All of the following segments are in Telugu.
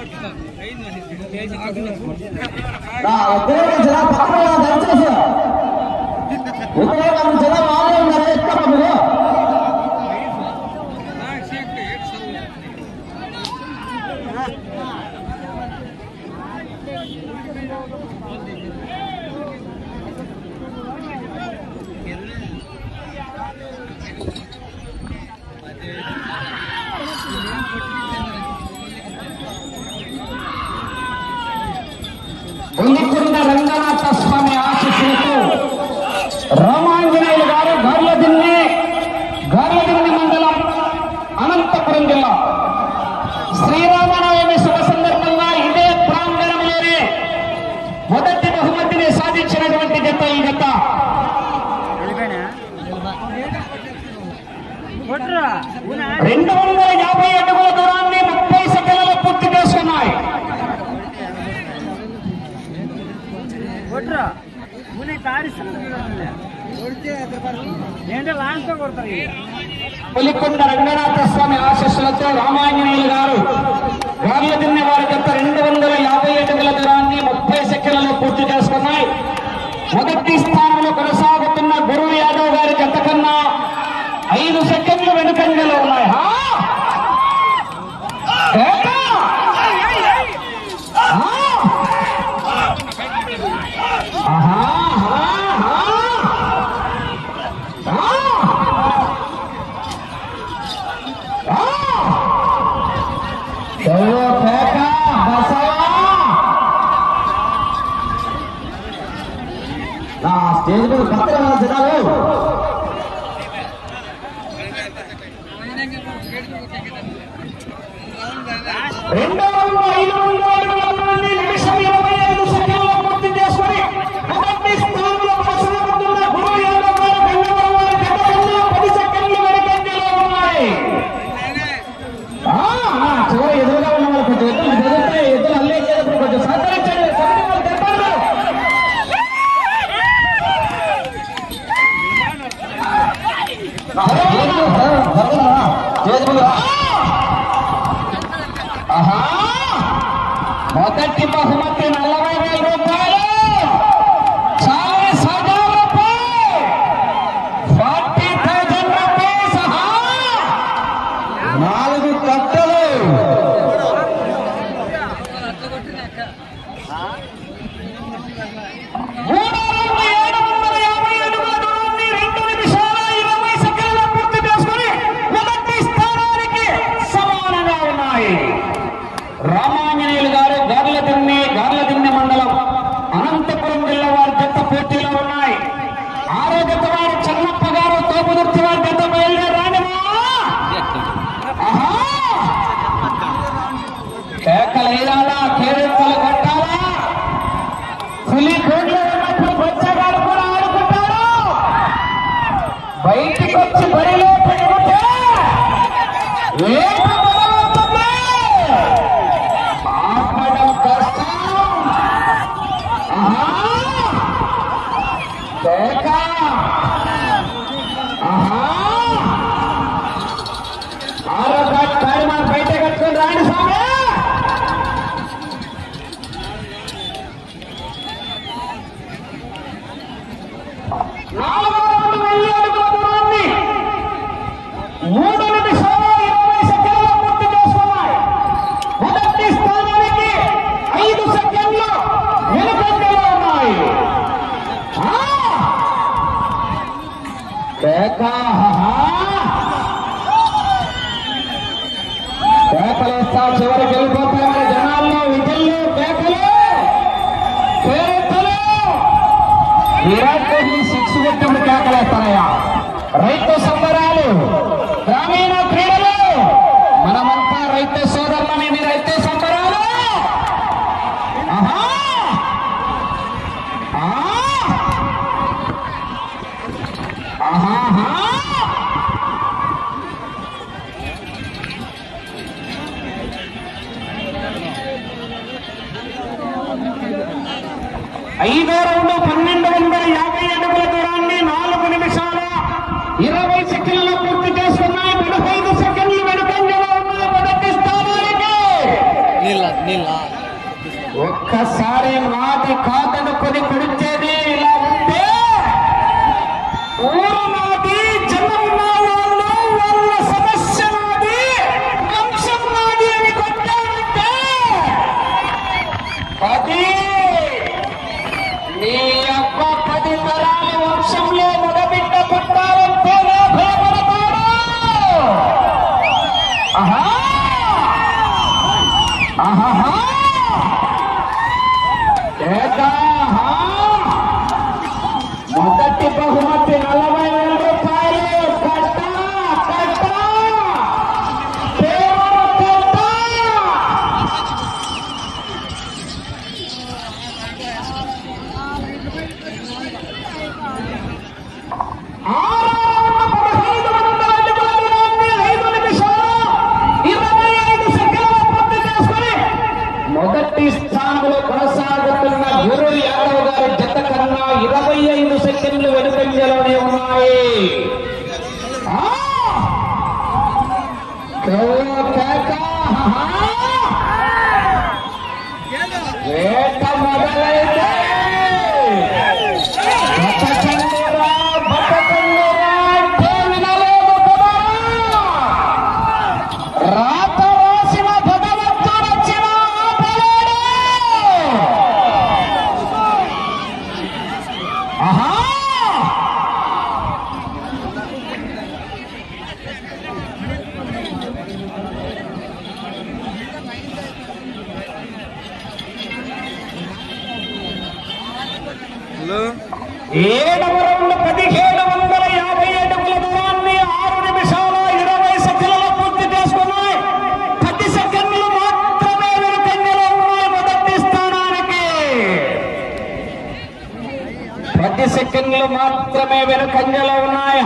ఉల్లికొండ రంగనాథ స్వామి ఆశీస్సులతో రామాంజనేయులు గారు గార్లదిన్నె మండలం అనంతపురం జిల్లా శ్రీరామనవమి శుభ సందర్భంగా ఇదే ప్రాంగణంలోనే మొదటి బహుమతిని సాధించినటువంటి జత ఈ జత 250 అడుగుల దూరాన్ని 30 సెకండ్లలో పూర్తి చేసుకున్నాయి. పులికొండ రంగనాథ స్వామి ఆశీస్సులతో రామాంజనేయులు గారు గార్లదిన్నె వారి జత 250 అడుగుల దూరాన్ని 30 సెకండ్లలో పూర్తి చేసుకున్నాయి. మొదటి స్థానంలో కొనసాగుతున్న గురు యాదవ్ గారి జత కన్నా 5 సెకండ్లు వెనుకంజలో ఉన్నాయి. స్టేజ్ మీద పక్కన జనాలు నిమిషం 25 సెకండ్ల పూర్తి చేసుకుని మొదటి స్థానంలో కొనసాగుతున్న గురు యాదవ్ గారు గంగవరం వారి జత కన్నా 10 సెకండ్లు వెనుకంజలో ఉన్నాయి. చివరి ఎదురుగా ఉన్న వాళ్ళు కొంచెం ఎద్దులు అల్లేసేటప్పుడు కొంచెం సహకరించండి. మొదటి బహుమతి 40,000 రూపాయలు, 40,000 రూపాయలు, 40,000 రూపాయలు, 4 కట్టలు. రామాంజనేయులు గారు గార్లదిన్నె మండలం అనంతపురం జిల్లా వారి జత పోటీలో ఉన్నాయి. 6వ జత వారు చెన్నప్ప గారు తోపుదుర్తి వారి జత బయలుదేరానివా కేకలేయాలా, కేరింతలు కొట్టాలా. పులి కోడ్లో ఉన్నప్పుడు బొచ్చగాడు కూడా ఆడుకుంటారు. బయటికి వచ్చి బరిలో పెట్టుకుంటే బయట కట్టుకుని రాని స్వామి. కేకలేస్తా చివరికి వెళ్ళిపోతారు జనాల్లో. విజల్లో కేకలు, కేకలు. విరాట్ కోహ్లీ 6 కొట్టినప్పుడు కేకలేస్తారయ్యా. రైతు సంబరాలు, గ్రామీణ క్రీడలు, మనమంతా రైతు సోదరులనేది రైతు సంబరాలు. ఐదో రౌండ్ 1250 అడుగుల దూరాన్ని 4 నిమిషాల 20 సెకండ్లలో పూర్తి చేసుకున్నాయి. 15 సెకండ్లు వెనుకంజలో ఉన్న మొదటి స్థానానికి ఒక్కసారి నాది కాదనుకొని కొడిచేది ఇలా ఉంటే ఊరు నాది, జనం నా వాళ్ళు, వాళ్ళ సమస్య నాది, వంశం నాది అని కొట్టాడంటే అది నీ అబ్బ 10 తరాల వంశంలో మగబిడ్డ పుట్టాలంటే నా భయపడతాడు. ఆహా ఆహా మొదటి బహుమతి 40,000 రూపాయలు. కట్ట కట్ట కట్ట. మొదటి స్థానంలో కొనసాగుతున్న గురు యాదవ్ గారి జత కన్నా 25 సెకండ్లు వెనుకంజలోనే ఉన్నాయి. వేట మొదలైతే బతకండురా అంటే వినలేదు కదా. రాత రాసిన భగవంతుడొచ్చిన ఆపలేడు. ఆహా ఏడవ రౌండ్ 1750 అడుగుల దూరాన్ని 6 నిమిషాల 20 సెకండ్లలో పూర్తి చేసుకున్నాయి. 10 సెకండ్లు మాత్రమే వెనుకంజలో ఉన్నాయి మొదటి స్థానానికి. 10 సెకండ్లు మాత్రమే వెనుకంజలో ఉన్నాయి.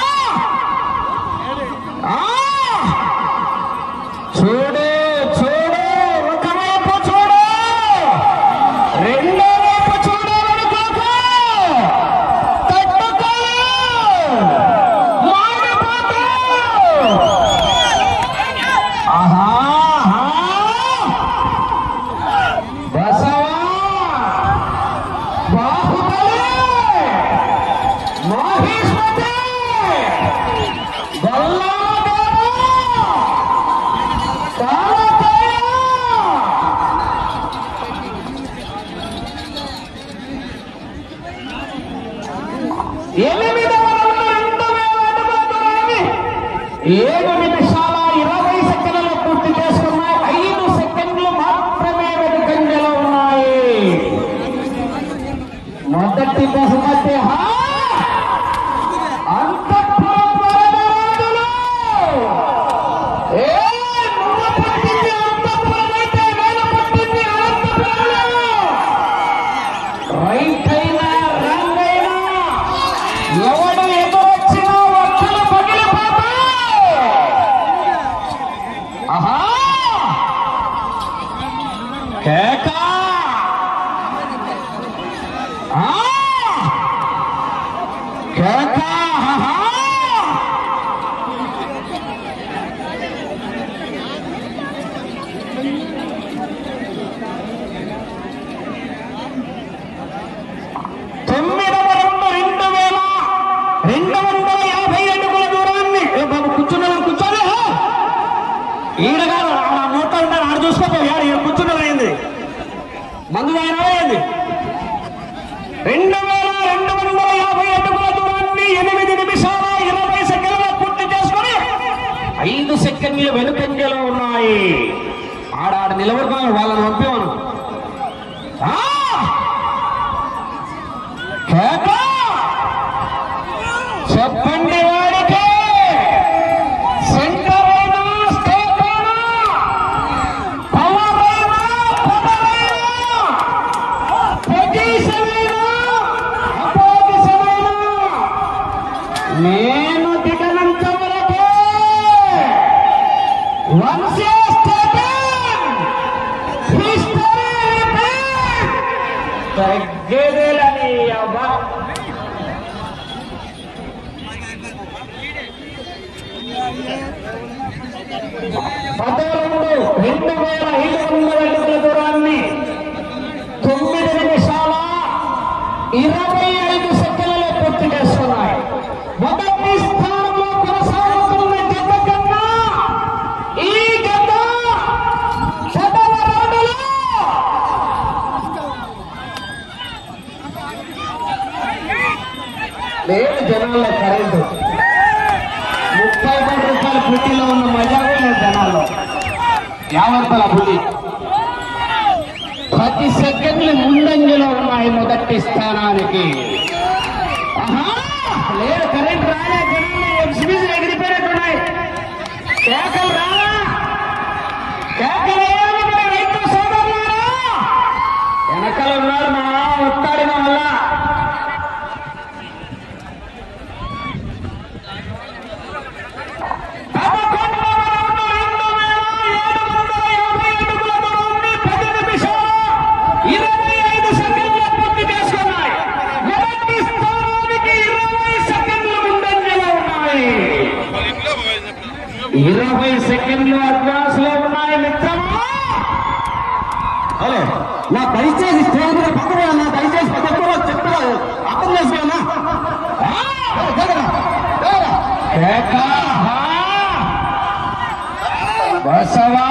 చూడు చూడు, ఒకవైపు చూడు, రెండో వైపు చూడు. ఏడు నిమిషాల 20 సెకండ్లలో పూర్తి చేసుకున్నాయి. 5 సెకండ్లు మాత్రమే వెనుకంజలో ఉన్నాయి. మొదటి బహుమతి అంతఃపురం వరదరాజులు. నువ్వు పట్టింది అంతఃపురం అయితే నేను పట్టింది అనంతపురంలో. రైట్ అయినా రాంగ్ అయినా ఎవడు ఎదురొచ్చినా ఒక్కలు పగిలిపోతాయి. ఆహా కేక కేక. తొమ్మిదవ రౌండ్ 2250 అడుగుల దూరాన్ని. బాబు కూర్చున్నా కూర్చోలే ఈడగారు ఆ మూట ఉంటారు. ఆడ చూసుకోపోయాడు. ఈడ కూర్చున్నది అయింది మందు ఆయన అయింది. 2250 అడుగుల దూరాన్ని 8 నిమిషాల 20 సెకండ్లలో పూర్తి చేసుకొని 5 సెకండ్లు వెనుకంజలో ఉన్నాయి. ఆడ నిలబడుకున్నాడు. వాళ్ళని పంపేవాను. చెప్పండి వాడికి సెంటర్ అయినా స్టేట్ అయినా పవర్ అయినా పవర్ అయినా పొజిషన్ అయినా అపోజిషన్ అయినా నేను దిగనంత వరకే వంశీ స్టేట్ జాగ్రత్తల పులి 10 సెకండ్లు ముందంజలో ఉన్నాయి మొదటి స్థానానికి. లేదు కరెంట్ రాలే, జనాలు ఎగ్జిబిషన్ ఎగిరిపోయినట్టున్నాయి. కేకలు రాలా, కేకలు రైతు సోదరులారా వెనకలు ఉన్నారు మా ఒత్తాడిన వల్ల. ఇరవై సెకండ్లు అడ్వాన్స్ లో ఉన్నాయి మిత్రమా. హలో, నా దయచేసి స్టేజ్ మీద పక్కన నా దయచేసి పక్కన చెప్తా అర్థం చేసుకోనా. బసవా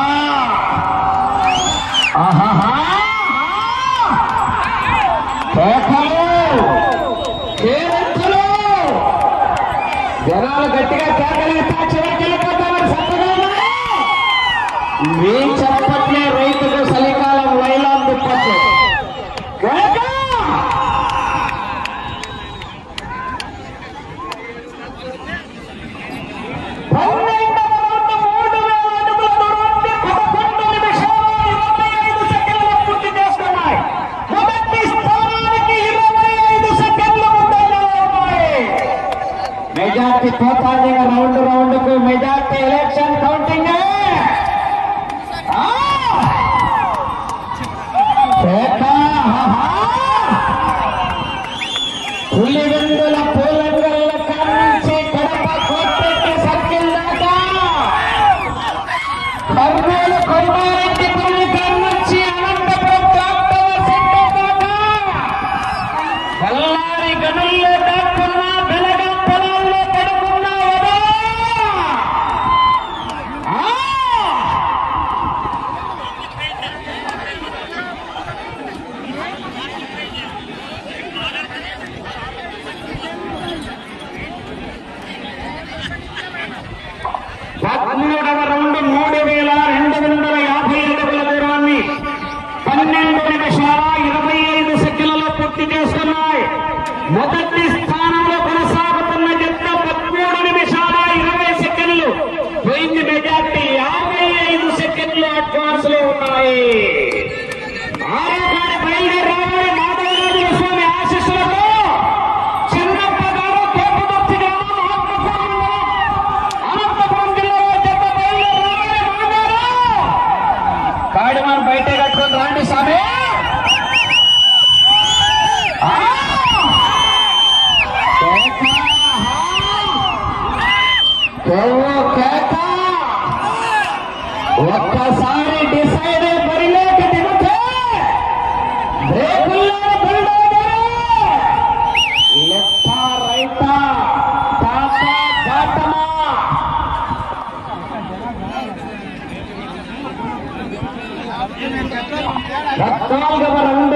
జనాలు గట్టిగా కేకలేస్తా చివరికి వెళ్ళిపోతామని సంతగా మీ చెప్పట్లే రైతుకు చలికాలం లైలాన్ దుప్పట్లు. మెజార్టీ పోతాంది రౌండ్ రౌండ్ కు. మెజార్టీ ఎలక్షన్ కౌంటింగ్ పులివెందుల పూలంగల్ల కాంచి కడప కోట్టెట్టి సర్కిల్ దాకా, కర్నూలు కొండారెడ్డి పులి నుంచి అనంతపురం డాక్టర్ సెంటర్ దాకా, బళ్ళారి గనుల్లో దాక్కున్న బెలగం పొలాల్లో పడుకున్న పదమూడవ రౌండ్ 3250 అడుగుల దూరాన్ని 12 నిమిషాల 25 సెకండ్లలో పూర్తి చేసుకున్నాయి. మొదటి స్థానంలో కొనసాగుతున్న జత 13 నిమిషాల 20 సెకండ్లు. పోయింది మెజార్టీ 55 సెకండ్లు అడ్వాన్స్ లో ఉన్నాయి. ఆరోగ్యాన్ని బయలుదేరి రావాలి. మాధవరాజు స్వామి ఆశీస్సులతో చిన్నప్ప గారు తోపుదొత్తి గ్రామం అనంతపురం జిల్లాలో జత బయలుదేరి రావాలి. మాధవరావు కాడిమాన్ బయట కట్టుకొని రాండి స్వామి. ఒక్కసారి డిసైడ్ బరిలోకి దిగితే బ్రేకుల్లో లెఫ్ట్ రైట్ తాత దాటమా. పద్నాలుగవ రౌండ్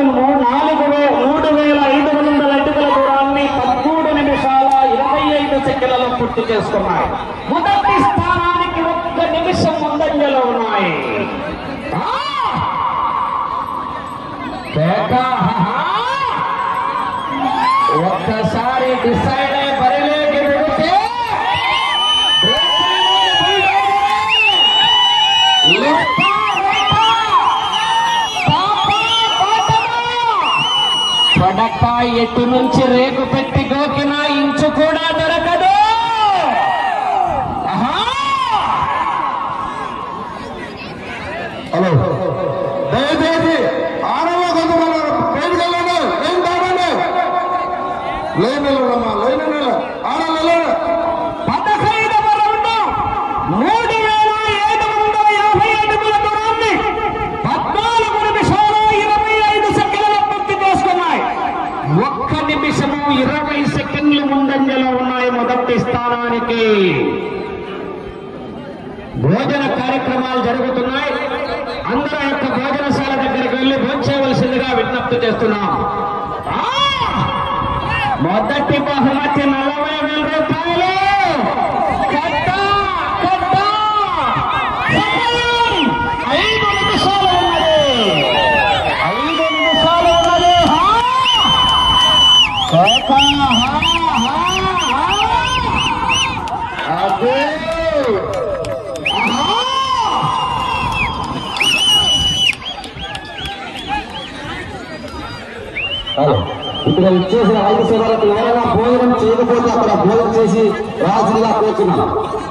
3500 అడుగుల దూరాన్ని 13 నిమిషాల 25 సెకండ్లలో పూర్తి చేసుకున్నాయి. మొదటి స్థానానికి 1 నిమిషం ముందంజలో ఉన్నాయి. ఒక్కసారి డిసైడ్ అయి బరిలోకి దిగితే పడక ఎటు నుంచి రేకు పెట్టి గోకినా ఇంచు కూడా దొరకదు. హలో, దయచేసి ఆడలో కొంతమంది ట్రైన్కి వెళ్ళండి, ట్రైన్ కావండి, లైన్ వెళ్ళమ్మా, లైన్ ఆడలో 15వ రౌండ్ 3750 అడుగుల దూరాన్ని 14 నిమిషాల 25 సెకండ్ల పూర్తి చేసుకున్నాయి. 1 నిమిషము 20 సెకండ్లు ముందంజలో ఉన్నాయి మొదటి స్థానానికి. భోజన కార్యక్రమాలు జరుగుతున్నాయి. అందరూ యొక్క భోజనశాల దగ్గరికి వెళ్లి భోంచేయవలసిందిగా విజ్ఞప్తి చేస్తున్నాం. మొదటి బహుమతి 40,000 రూపాయలు. కట్ట 5 ఇక్కడ ఇచ్చేసిన 5 సోదరులకు ఎవరైనా భోజనం చేయకపోతే అక్కడ భోజనం చేసి రావాల్సిందిగా కోరుతున్నాను.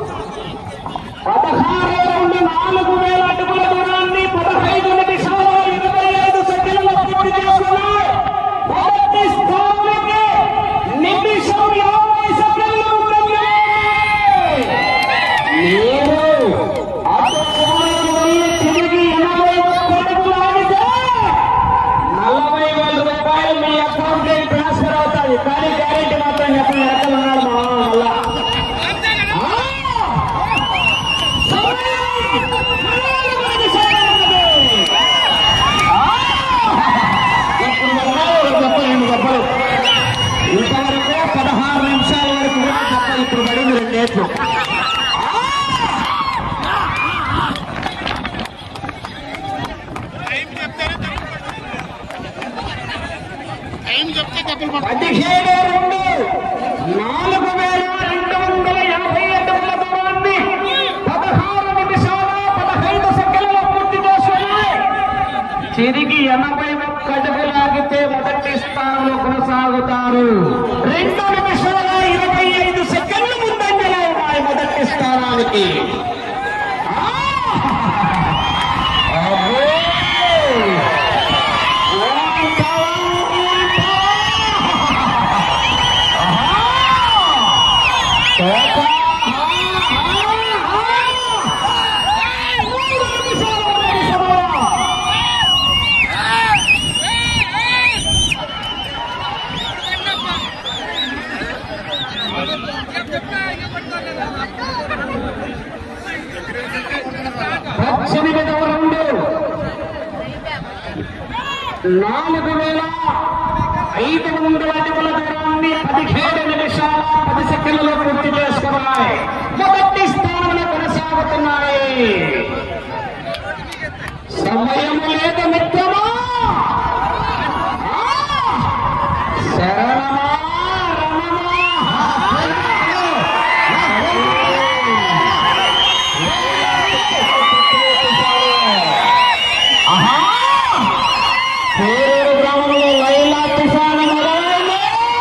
16,4,000 అడుగుల దూరాన్ని 15 నిమిషాల 25 సెకండ్లలో పూర్తి చేసుకున్నాయి. మొదటి స్థానానికి నిమిషం 50 సెకండ్లు ఉంటుంది. మీరు అటు కోనకు వెళ్ళి తిరిగి 80 అడుగులు ఆగితే 40,000 రూపాయలు మీ అకౌంట్ లో ట్రాన్స్ఫర్ అవుతాయి. కానీ గ్యారెంటీ మాత్రం ఎక్కడ ఉన్నాడు మా మళ్ళా ఇంతవరకు 16 నిమిషాల వరకు కూడా తప్ప ఇప్పుడు పడింది 2 ఏట్లు. తిరిగి 81 అడుగులాగితే మొదటి స్థానంలో కొనసాగుతారు. 2 నిమిషాల 25 సెకండ్లు ముందంజలో ఉన్నాయి మొదటి స్థానానికి. పూర్తి చేసుకున్నాయి. మొదటి స్థానంలో కొనసాగుతున్నాయి. సమయం లేదు మిత్రమా, శరణమా పేరూరు గ్రామంలో లైలా తుఫాను మొదలైంది.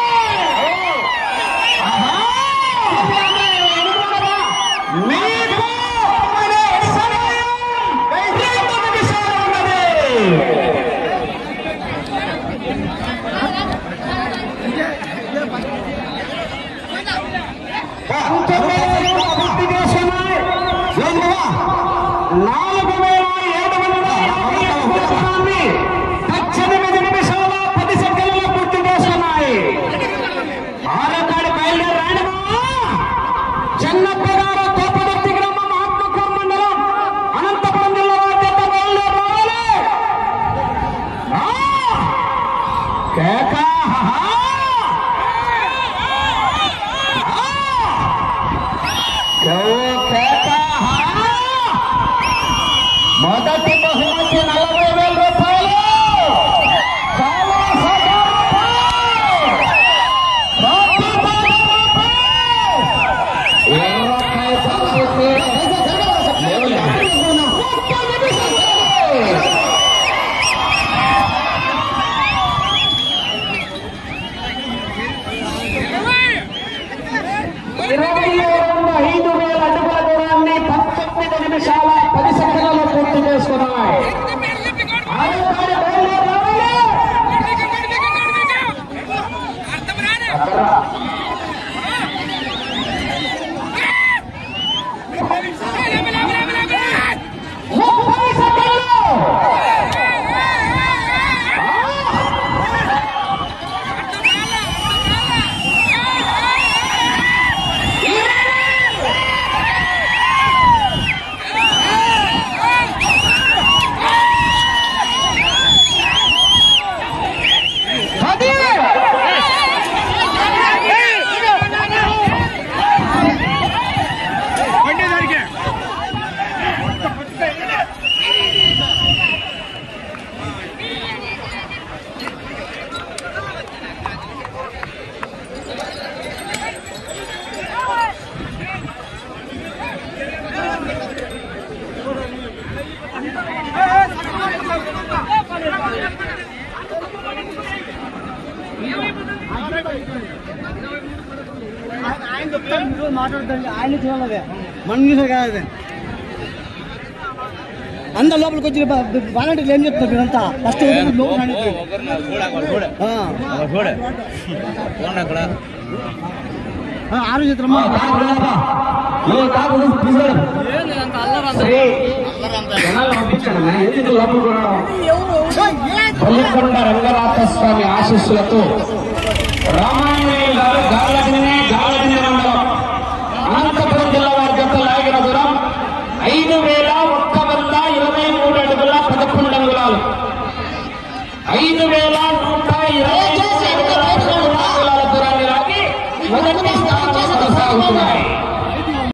మీకు సమయం 2 నిమిషాలు ఉన్నది. పూర్తి చేస్తున్నాయి. 4,750 18 నిమిషాల 10 సెకండ్లలో పూర్తి చేస్తున్నాయి. ఆరకాడు బయలుదేరాడమా చెన్నప్ప గారు తోపదర్తి గ్రామం ఆత్మకూరు మండలం అనంతపురం జిల్లా వారి బయలుదేరాలి. మొదటి బహుమతి 40,000 రూపాయలు. నిమిషాల 10 సెకండ్లలో పూర్తి చేసుకున్నాయి. మాట్లాడుతుంది ఆయన చూడాలి మన చూసే కాదు అంత లోపలికి వచ్చి వాలంటీర్లు ఏం చెప్తారు మీరంతా ఫస్ట్ ఆలోచిద్రమ్మా పల్లికొండ రంగనాథస్వామి ఆశీస్సులతో రామాంజనేయులు గారు గాలదిని మండలం అనంతపురం జిల్లా వారి జత లాగిన దూరం 5,123 అడుగుల 11 అంగుళాలు 5,123 అడుగుల 11 అంగుళాల దూరాన్ని లాగి మొదటి స్థానంలో కొనసాగుతున్నాయి.